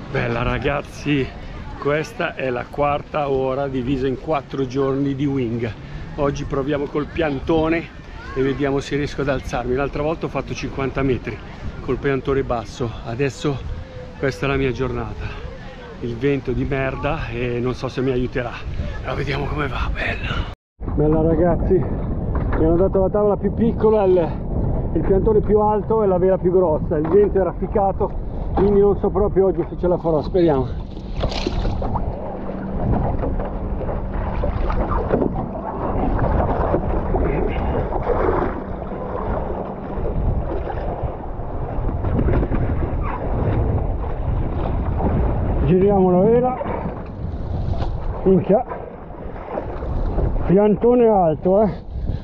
Bella ragazzi, questa è la quarta ora divisa in 4 giorni di wing. Oggi proviamo col piantone e vediamo se riesco ad alzarmi. L'altra volta ho fatto 50 metri col piantone basso, adesso questa è la mia giornata. Il vento di merda e non so se mi aiuterà, però vediamo come va. Bella ragazzi, mi hanno dato la tavola più piccola, il piantone più alto e la vela più grossa. Il vento è rafficato, quindi non so proprio oggi se ce la farò, speriamo. Giriamo la vela. Minchia, piantone alto,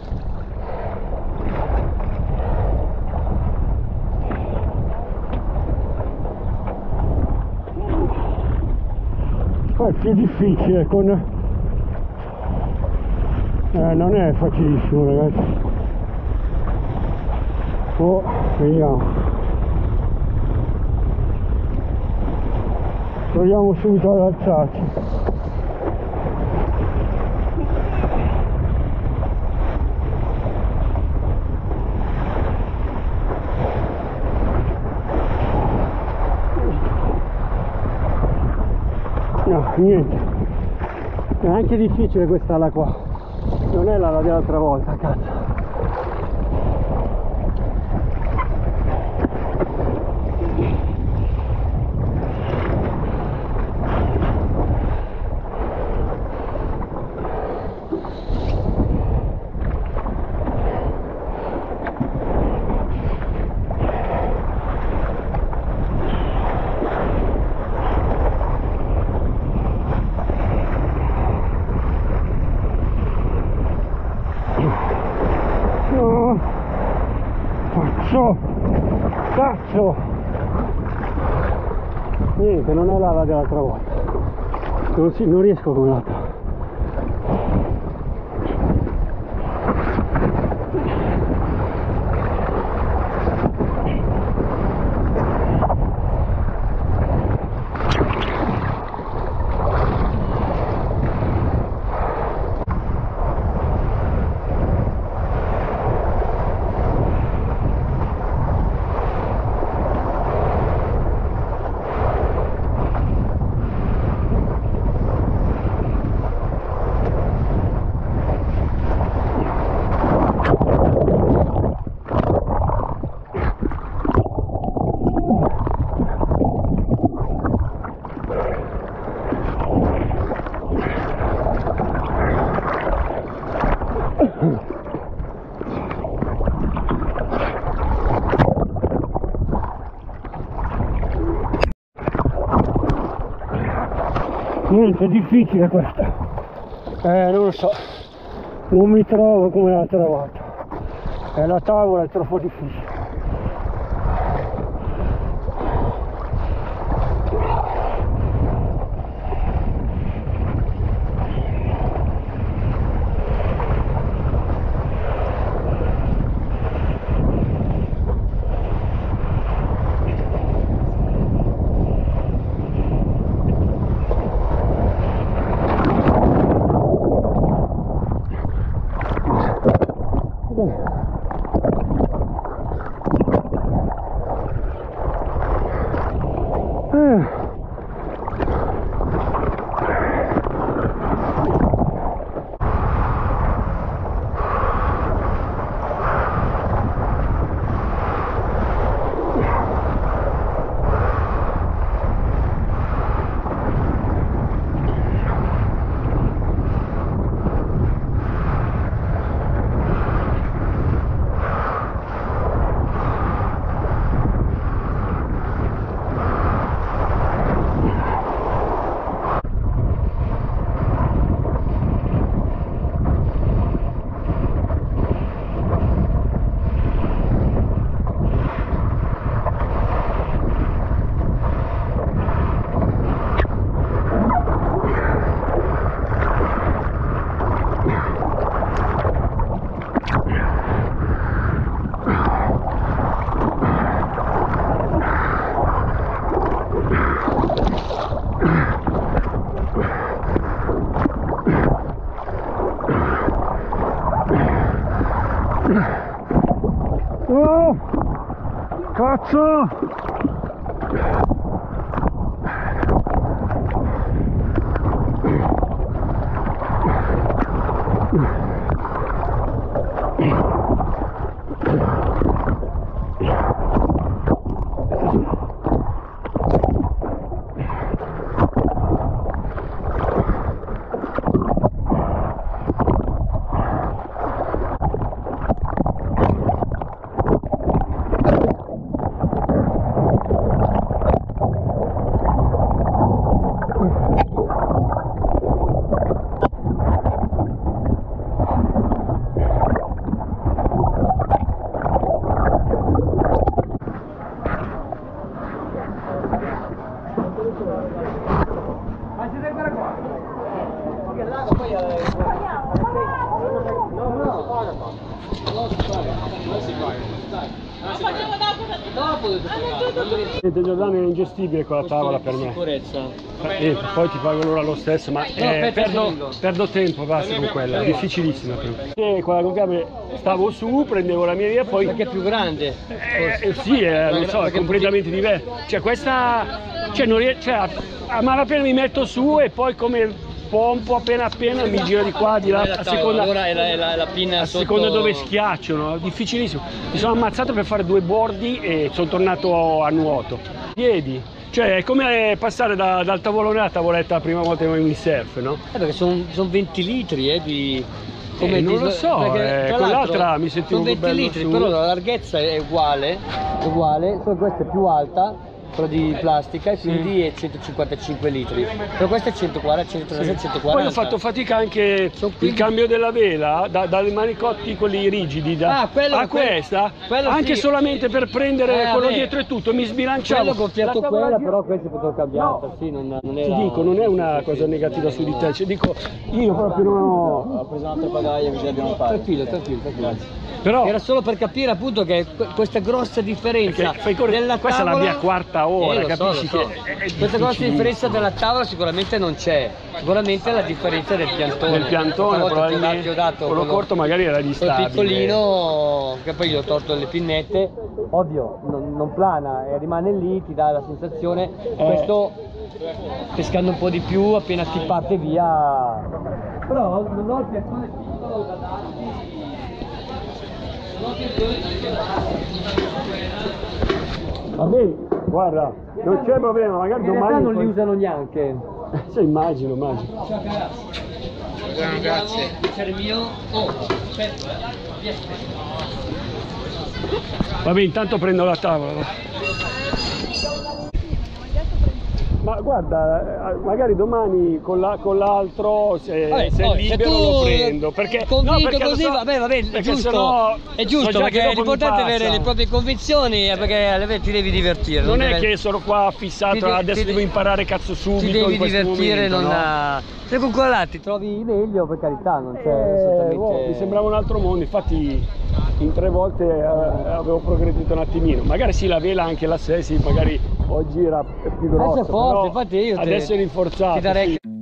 È più difficile con... non è facilissimo ragazzi. Vediamo. Proviamo subito ad alzarci. No, niente, è anche difficile questa ala qua, non è l'ala dell'altra volta, cazzo. Cazzo! Niente, non è l'ala dell'altra volta. Non riesco con l'altra. Niente, è difficile questa, non lo so, non mi trovo come l'altra volta, la tavola è troppo difficile. Cazzo! Giordano è ingestibile con la tavola per me. Sicurezza. Poi ti pago l'ora lo stesso, ma perdo tempo, basta con quella, è difficilissima per me. Con la concave stavo su, prendevo la mia via, poi... Perché è più grande? Sì, non so, è completamente diverso. Cioè questa... Cioè, non a malapena mi metto su e poi come pompo appena mi giro di qua, di là, a seconda, allora è la pinna a sotto... seconda dove schiacciano, difficilissimo. Mi sono ammazzato per fare 2 bordi e sono tornato a nuoto. Piedi, cioè è come passare dal tavolone alla tavoletta la prima volta che in surf, no? Perché sono 20 litri di... non lo so, con l'altra mi sentivo sono 20 bello litri, su. però la larghezza è uguale, solo questa è più alta, quella di plastica, e quindi è 155 litri, però questa è 140, 136, 140. Poi ho fatto fatica anche il cambio della vela, dai manicotti quelli rigidi a questa, anche solamente per prendere quello dietro e tutto, mi sbilanciavo. Quello gonfiato quella, però questa potevo cambiare, sì, non era... Ti dico, non è una cosa negativa su di te, cioè, dico, io proprio non ho... Ho preso un'altra pagaia che ce l'abbiamo fatta. Tranquillo. Grazie. Però era solo per capire appunto che questa grossa differenza della questa tavola... è la mia quarta ora, capisci? Che questa grossa differenza della tavola sicuramente non c'è, sicuramente la differenza del piantone. Del piantone, probabilmente ti ho dato quello corto magari era di stabile. Piccolino, che poi gli ho tolto le pinnette, ovvio, non plana e rimane lì, ti dà la sensazione, questo pescando un po' di più, appena ti parte via... Però non ho il piantone piccolo da darti. Va bene, guarda, non c'è problema, magari in domani non li usano neanche. Sì, immagino. Ciao ragazzi. Grazie. Piacere mio. Aspetta. Vabbè, intanto prendo la tavola. Ma guarda, magari domani con l'altro se libero lo prendo, perché convinto così, vabbè, è giusto, perché è importante avere le proprie convinzioni, perché ti devi divertire. Non è che sono qua fissato, adesso devo imparare cazzo subito. Ti devi divertire, momento, se con quella là ti trovi meglio, per carità, non c'è assolutamente... mi sembrava un altro mondo, infatti in 3 volte avevo progredito un attimino. Magari sì, la vela anche la 6, sì, magari oggi era più grossa, È forte, però infatti io adesso è rinforzato. Ti darei... Sì.